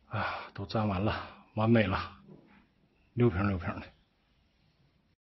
啊，都蘸完了，完美了，6瓶6瓶的。